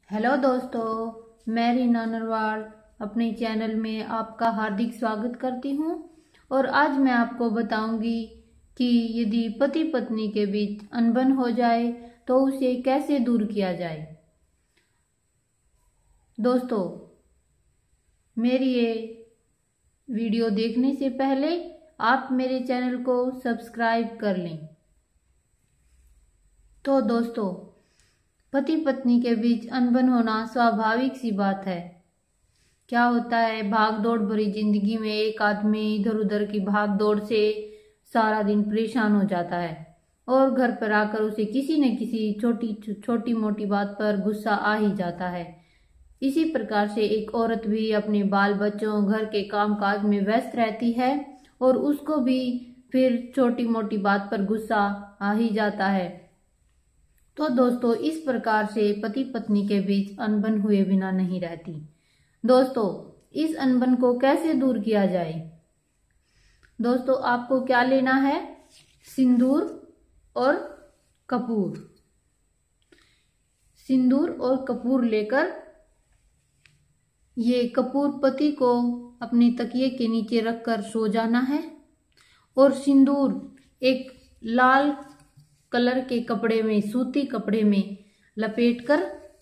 Hello दोस्तों, मैं रीना नरवाल अपने चैनल में आपका हार्दिक स्वागत करती हूँ। और आज मैं आपको बताऊंगी कि यदि पति पत्नी के बीच अनबन हो जाए तो उसे कैसे दूर किया जाए। दोस्तों, मेरी ये वीडियो देखने से पहले आप मेरे चैनल को सब्सक्राइब कर लें। तो दोस्तों, पति पत्नी के बीच अनबन होना स्वाभाविक सी बात है। क्या होता है, भाग दौड़ भरी जिंदगी में एक आदमी इधर उधर की भाग दौड़ से सारा दिन परेशान हो जाता है और घर पर आकर उसे किसी न किसी छोटी मोटी बात पर गुस्सा आ ही जाता है। इसी प्रकार से एक औरत भी अपने बाल बच्चों घर के कामकाज में व्यस्त रहती है और उसको भी फिर छोटी मोटी बात पर गुस्सा आ ही जाता है। तो दोस्तों, इस प्रकार से पति पत्नी के बीच अनबन हुए बिना नहीं रहती। दोस्तों, इस अनबन को कैसे दूर किया जाए। दोस्तों, आपको क्या लेना है, सिंदूर और कपूर। सिंदूर और कपूर लेकर ये कपूर पति को अपने तकिए के नीचे रखकर सो जाना है और सिंदूर एक लाल कलर के कपड़े में, सूती कपड़े में लपेटकर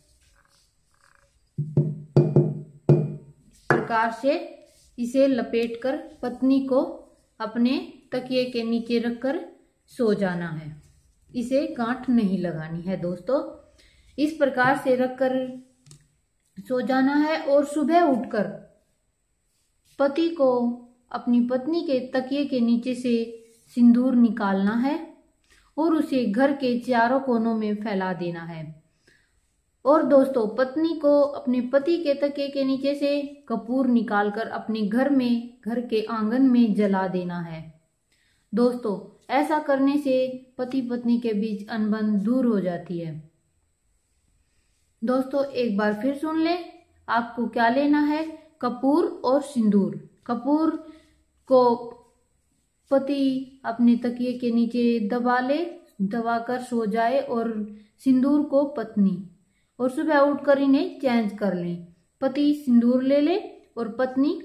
इस प्रकार से इसे लपेटकर पत्नी को अपने तकिए के नीचे रखकर सो जाना है। इसे गांठ नहीं लगानी है। दोस्तों, इस प्रकार से रखकर सो जाना है और सुबह उठकर पति को अपनी पत्नी के तकिए के नीचे से सिंदूर निकालना है और उसे घर के चारों कोनों में फैला देना है। और दोस्तों, पत्नी को अपने पति के तकिए के नीचे से कपूर निकालकर अपने घर में, घर के आंगन में जला देना है। दोस्तों, ऐसा करने से पति पत्नी के बीच अनबन दूर हो जाती है। दोस्तों, एक बार फिर सुन ले, आपको क्या लेना है, कपूर और सिंदूर। कपूर को पति अपने तकिए के नीचे दबाकर सो जाए और सिंदूर को पत्नी, और सुबह उठकर इन्हें चेंज कर लें। पति सिंदूर ले ले और पत्नी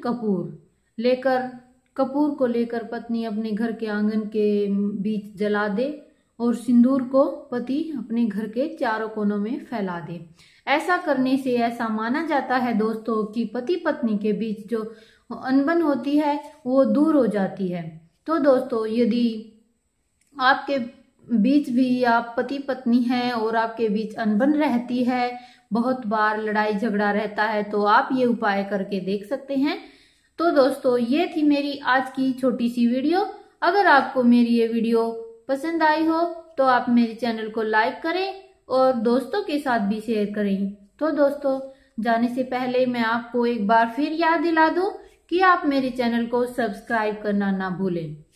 कपूर को लेकर पत्नी अपने घर के आंगन के बीच जला दे और सिंदूर को पति अपने घर के चारों कोनों में फैला दे। ऐसा करने से ऐसा माना जाता है दोस्तों कि पति पत्नी के बीच जो अनबन होती है वो दूर हो जाती है। तो दोस्तों, यदि आपके बीच भी आप पति पत्नी हैं और आपके बीच अनबन रहती है, बहुत बार लड़ाई झगड़ा रहता है, तो आप ये उपाय करके देख सकते हैं। तो दोस्तों, ये थी मेरी आज की छोटी सी वीडियो। अगर आपको मेरी ये वीडियो पसंद आई हो तो आप मेरे चैनल को लाइक करें और दोस्तों के साथ भी शेयर करें। तो दोस्तों, जाने से पहले मैं आपको एक बार फिर याद दिला दूं कि आप मेरे चैनल को सब्सक्राइब करना ना भूलें।